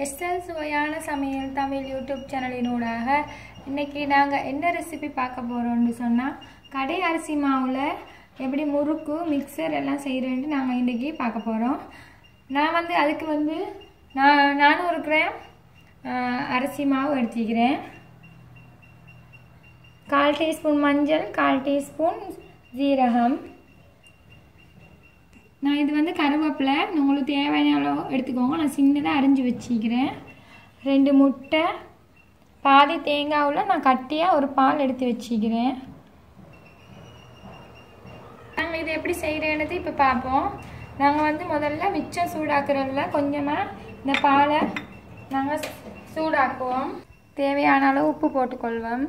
suwayana samayal Tamil YouTube channel இன்னைக்கு நாங்க என்ன ரெசிபி பார்க்க போறோம்னு சொன்னா கடை அரிசி மாவுல எப்படி முறுக்கு மிக்சர் எல்லாம் செய்யறேன்னு நாங்க இன்னைக்கு பார்க்க போறோம். நான் அதுக்கு 400 கிராம் அரிசி மாவு எடுத்துக்கிறேன். 1/4 டீஸ்பூன் மஞ்சள், 1/4 டீஸ்பூன் ஜீரகம். நான் இது கருவேப்பிலை உங்களுக்கு தேவையான அளவு எடுத்துக்கோங்க. நான் சின்னதா அரிஞ்சு வச்சிக்கிறேன். 2 முட்டை, பாதி தேங்காவுல நான் கட்டியா ஒரு பால் எடுத்து வச்சிக்கிறேன். நாங்க இது எப்படி செய்யறேன்னு இப்ப பாப்போம். நாங்க முதல்ல மிச்சம் சூடாக்குறதுல கொஞ்சமா இந்த பாலை நாங்க சூடாக்குவோம். தேவையான அளவு உப்பு போட்டுக்கொள்வோம்.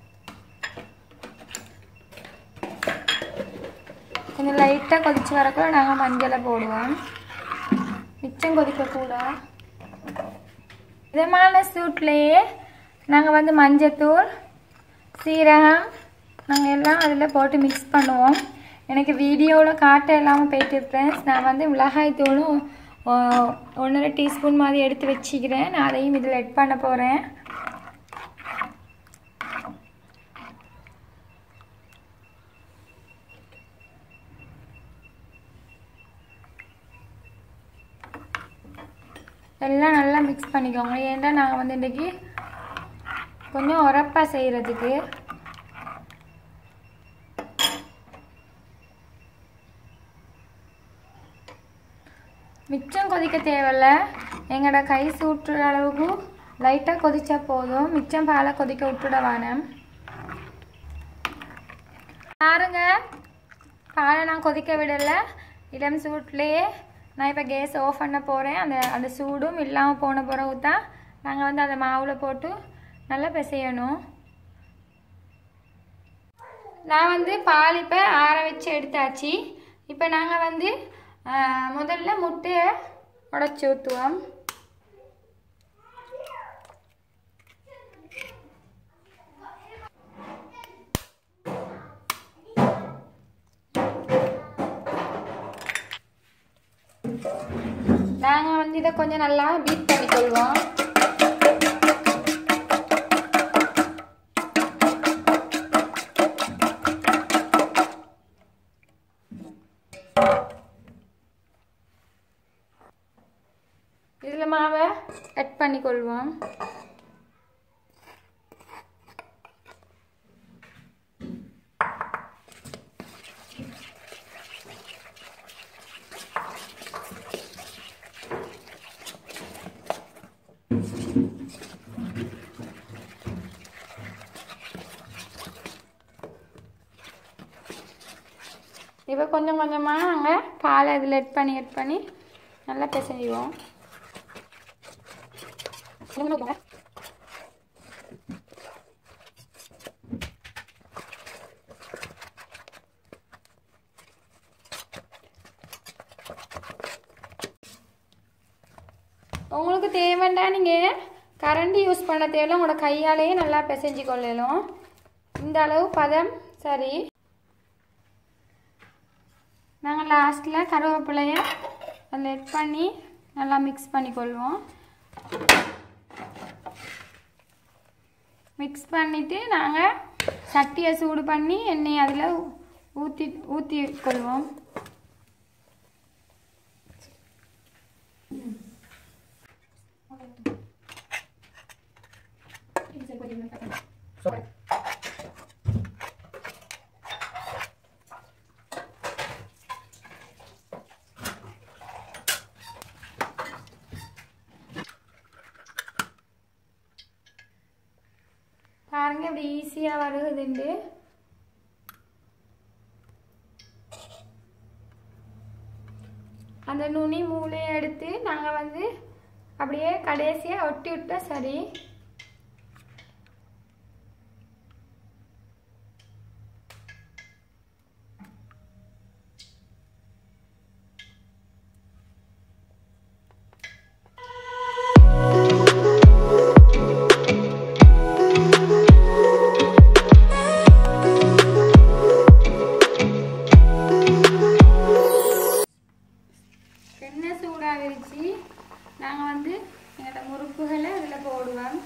கொஞ்சம் லைட்டா கொதிச்சு வரக்குள்ள நாங்க மஞ்சளை போடுவோம். மிச்சம் கொதிக்க கூட இதமான சூட்லயே நாங்க மஞ்சத்தூள், சீரகம் நாங்க எல்லாம் அதுல போட்டு மிக்ஸ் பண்ணுவோம். எனக்கு வீடியோல காட்ட இல்லாம போயிட்டு फ्रेंड्स. நான் மிளகாய் தூளும் 1.5 டீஸ்பூன் மாதிரி எடுத்து வச்சிக்கிறேன். நான் அதையும் இதுல ஆட் பண்ண போறேன். எல்லாம் நல்லா மிக்ஸ் பண்ணிக்கோங்க. ஏன்னா நாங்க இன்னைக்கு கொஞ்சம் உரப்பா செய்யறதுக்கு மிச்சம் கொதிக்க தேவையில்ல. எங்கட கை சூட்டுற அளவுக்கு லைட்டா கொதிச்சா போதும். மிச்சம் பாலை கொதிக்க விட்டுட வேணாம். பாருங்க, பாலை நான் கொதிக்க விடல. இளம் சூட்லயே நான் இப்ப கேஸ் ஆஃப் பண்ண போறேன். அந்த சூடும் இல்லாம போன பிறகு தான் நாங்க அந்த மாவுல போட்டு நல்லா பிசையணும். நான் பால் இப்ப ஆற வச்சு எடுத்தாச்சு. இப்ப நாங்க முதல்ல முட்டையை உடைச்சு ஊத்துவோம். நாங்க இதை கொஞ்சம் நல்லா பீட் பண்ணிக்கொள்வோம். இதுல மாவை ஆட் பண்ணிக்கொள்வோம். இப்போ கொஞ்சம் கொஞ்சமா நாங்க பாலை இதுல ஆட் பண்ணி நல்லா பிசைவோம். உங்களுக்கு தேவைண்டா நீங்க கரண்டி யூஸ் பண்ண தேவையில்ல. உங்களோட கையாலேயே நல்லா பிசைஞ்சு கொள்ளலாம். இந்த அளவு பதம் சரி. நாங்க லாஸ்ட்ல கருவேப்பிலைய அதில் ஆட் பண்ணி நல்லா மிக்ஸ் பண்ணிக்கொள்வோம். மிக்ஸ் பண்ணிட்டு நாங்க சட்டியை சூடு பண்ணி எண்ணெய் அதுல ஊத்தி கொள்வோம். பாருங்க இப்படி ஈஸியா வருகுதுண்டு. அந்த நுனி மூளையை எடுத்து நாங்க அப்படியே கடைசியா ஒட்டி விட்டா சரி. எண்ணெய் சூடாகிருச்சு. நாங்கள் எங்களோட முறுக்குகளை இதில் போடுவோம்.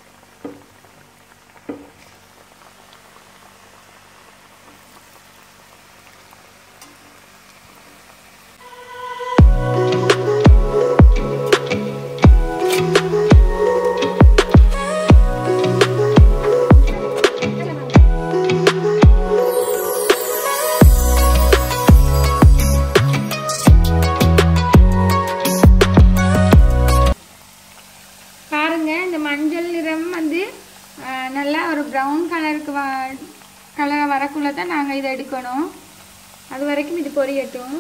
மஞ்சள் நிறம் வந்து நல்லா ஒரு ப்ரௌன் கலருக்கு கலர் வரக்குள்ள தான் நாங்கள் இதை எடுக்கணும். அது வரைக்கும் இது பொரியட்டும்.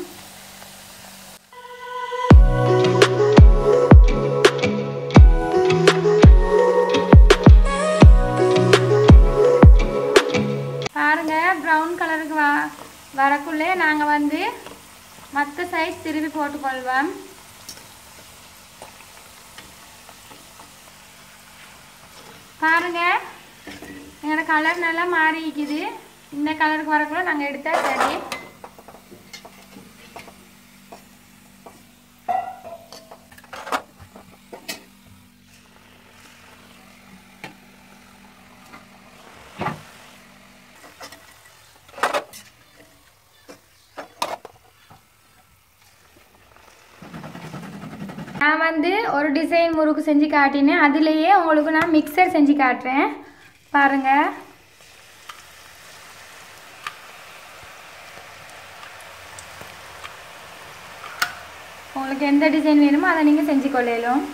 பாருங்க ப்ரௌன் கலருக்கு வரக்குள்ளே நாங்கள் வந்து மற்ற சைஸ் திருப்பி போட்டுக்கொள்வோம். பாருங்க எங்களோட கலர் நல்லா மாறிக்குது. இந்த கலருக்கு வரக்குள்ள நாங்கள் எடுத்தா சரி. நான் வந்து ஒரு டிசைன் முறுக்கு செஞ்சு காட்டினேன். அதுலேயே உங்களுக்கு நான் மிக்சர் செஞ்சு காட்டுறேன். பாருங்க உங்களுக்கு எந்த டிசைன் வேணுமோ அதை நீங்கள் செஞ்சு கொள்ளலாம்.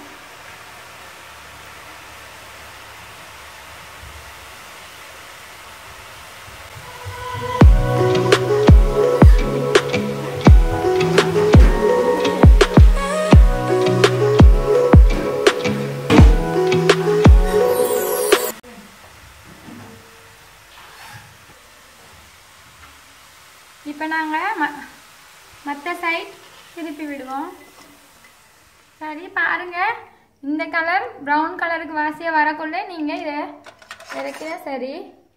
இப்போ நாங்கள் மற்ற சைட் திருப்பி விடுவோம். சரி பாருங்கள் இந்த கலர் ப்ரௌன் கலருக்கு வாசியாக வரக்குள்ளே நீங்கள் இதை இறக்கினா சரி.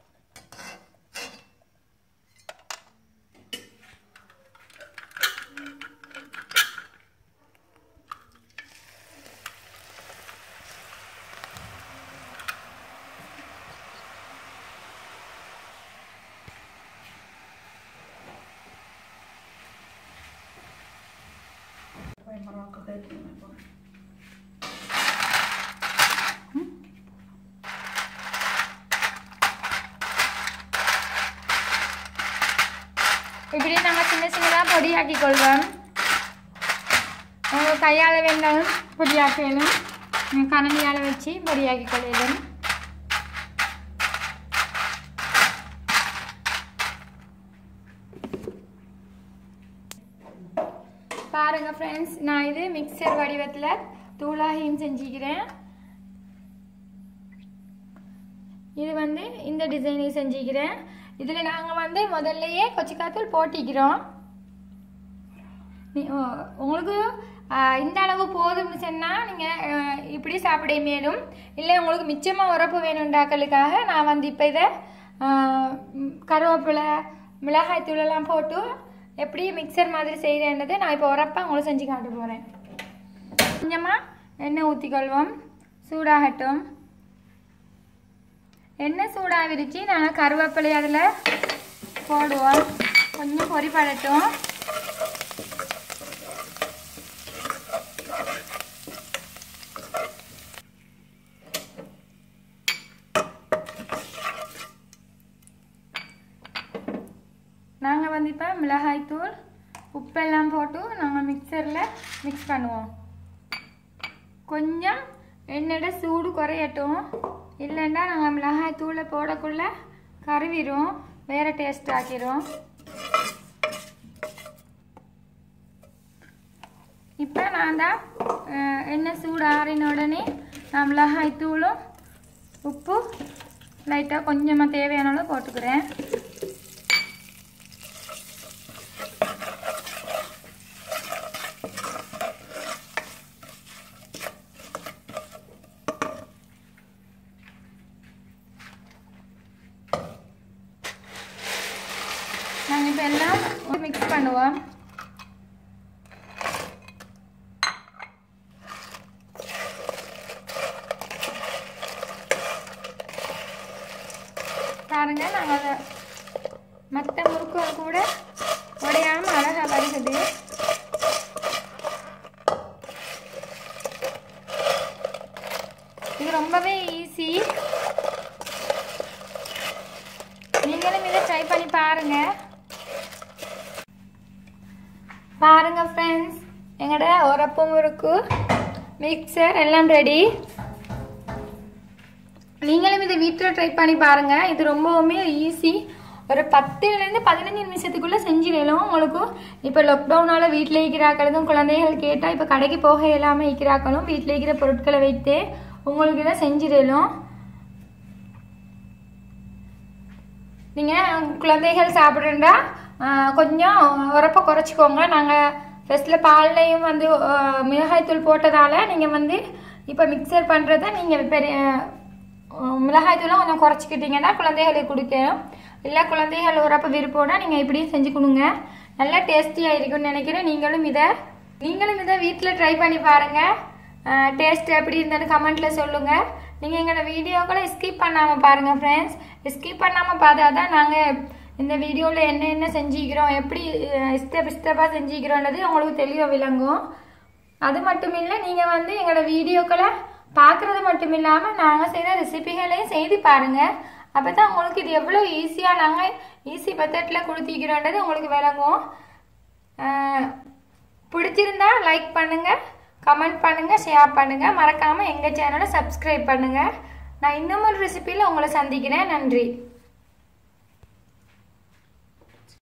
இப்படி நாங்கள் சின்ன சின்னதாக பொடியாக்கி கொள்வோம். உங்கள் கையால் வேண்டாலும் பொடியாக்கணும், கரண்டியால் வச்சு பொடியாக்கி கொள்ளணும். பாருங்கள் ஃப்ரெண்ட்ஸ், நான் இது மிக்சர் வடிவத்தில் தூளாகியும் செஞ்சுக்கிறேன். இது வந்து இந்த டிசைனில் செஞ்சுக்கிறேன். இதில் நாங்கள் வந்து முதல்லையே கொச்சிக்காத்தூள் போட்டிக்கிறோம். உங்களுக்கு இந்த அளவு போதும்னு சொன்னால் நீங்கள் இப்படி சாப்பிட மேலும். இல்லை உங்களுக்கு மிச்சமாக உரப்பு வேணுண்டாக்களுக்காக நான் வந்து இப்போ இதை கருவேப்பிலை மிளகாய் தூளெல்லாம் போட்டு எப்படி மிக்சர் மாதிரி செய்கிறேன்றதை நான் இப்போ உரப்பாக உங்களுக்கு செஞ்சு காட்ட போகிறேன். கொஞ்சமாக எண்ணெய் ஊற்றிக்கொள்வோம். சூடாகட்டும். எண்ணெய் சூடாகிடுச்சு. நாங்கள் கருவேப்பிலை அதில் போடுவோம். கொஞ்சம் பொரிப்படட்டும். நாங்கள் வந்து இப்போ மிளகாய்த்தூள் உப்பெல்லாம் போட்டு நாங்கள் மிக்சரில் மிக்ஸ் பண்ணுவோம். கொஞ்சம் எண்ணெயோட சூடு குறையட்டும். இல்லைன்னா நாங்கள் மிளகாய்த்தூளை போடக்குள்ள கருவிடும், வேறு டேஸ்ட் ஆக்கிடும். இப்போ நான் தான் எண்ணெய் சூடு ஆறின உடனே நான் மிளகாய்த்தூளும் உப்பு லைட்டாக கொஞ்சமாக தேவையான அளவு போட்டுக்கிறேன். நாங்கள் இப்போ எல்லாம் மிக்ஸ் பண்ணுவோம். பாருங்கள். நாங்கள் மற்ற முறுக்குகள் கூட உடையாமல் அழகாக வருகுது. இது ரொம்பவே ஈஸி. நீங்களும் இதை ட்ரை பண்ணி பாருங்கள். பாருங்கள் ஃப்ரெண்ட்ஸ், எங்களோட உரப்பு முறுக்கு மிக்சர் எல்லாம் ரெடி. நீங்களும் இதை வீட்டில் ட்ரை பண்ணி பாருங்கள். இது ரொம்பவுமே ஈஸி. ஒரு 10-15 நிமிஷத்துக்குள்ளே செஞ்சிடலாம் உங்களுக்கு. இப்போ லாக்டவுனால் வீட்டில் இருக்கிறாக்களும் குழந்தைகள் கேட்டால் இப்போ கடைக்கு போக இல்லாமல் இருக்கிறாக்களும் வீட்டில் இருக்கிற பொருட்களை வைத்து உங்களுக்கு இதை செஞ்சிடலாம். நீங்கள் குழந்தைகள் சாப்பிட்றா கொஞ்சம் உரப்பை குறைச்சிக்கோங்க. நாங்கள் ஃபஸ்ட்டில் பால்லையும் வந்து மிளகாய்த்தூள் போட்டதால் நீங்கள் வந்து இப்போ மிக்சர் பண்ணுறதை நீங்கள் பெரிய மிளகாய்த்தூளும் கொஞ்சம் குறைச்சிக்கிட்டிங்கன்னா குழந்தைகளுக்கு கொடுக்கணும். இல்லை குழந்தைகள் உரப்பை விருப்பம்னா நீங்கள் இப்படியும் செஞ்சு கொடுங்க. நல்லா டேஸ்டியாக இருக்குன்னு நினைக்கிறேன். நீங்களும் இதை வீட்டில் ட்ரை பண்ணி பாருங்கள். டேஸ்ட் எப்படி இருந்தது கமெண்ட்டில் சொல்லுங்கள். நீங்கள் எங்களோட வீடியோக்களை ஸ்கிப் பண்ணாமல் பாருங்கள் ஃப்ரெண்ட்ஸ். ஸ்கிப் பண்ணாமல் பார்த்தா தான் நாங்கள் இந்த வீடியோவில் என்ன செஞ்சுக்கிறோம், எப்படி ஸ்டெப்பாக செஞ்சுக்கிறோன்றது உங்களுக்கு தெளிவாக விளங்கும். அது மட்டும் இல்லை, நீங்கள் வந்து எங்களோட வீடியோக்களை பார்க்குறது மட்டும் இல்லாமல் நாங்கள் செய்கிற ரெசிபிகளையும் செய்து பாருங்கள். அப்போ தான் உங்களுக்கு இது எவ்வளோ ஈஸியாக நாங்கள் ஈஸி மெத்தடில் கொடுத்திக்கிறோன்றது உங்களுக்கு விளங்கும். பிடிச்சிருந்தா லைக் பண்ணுங்கள், கமெண்ட் பண்ணுங்கள், ஷேர் பண்ணுங்கள். மறக்காமல் எங்கள் சேனலை சப்ஸ்கிரைப் பண்ணுங்கள். நான் இன்னும் ஒரு ரெசிபியில் உங்களை சந்திக்கிறேன். நன்றி.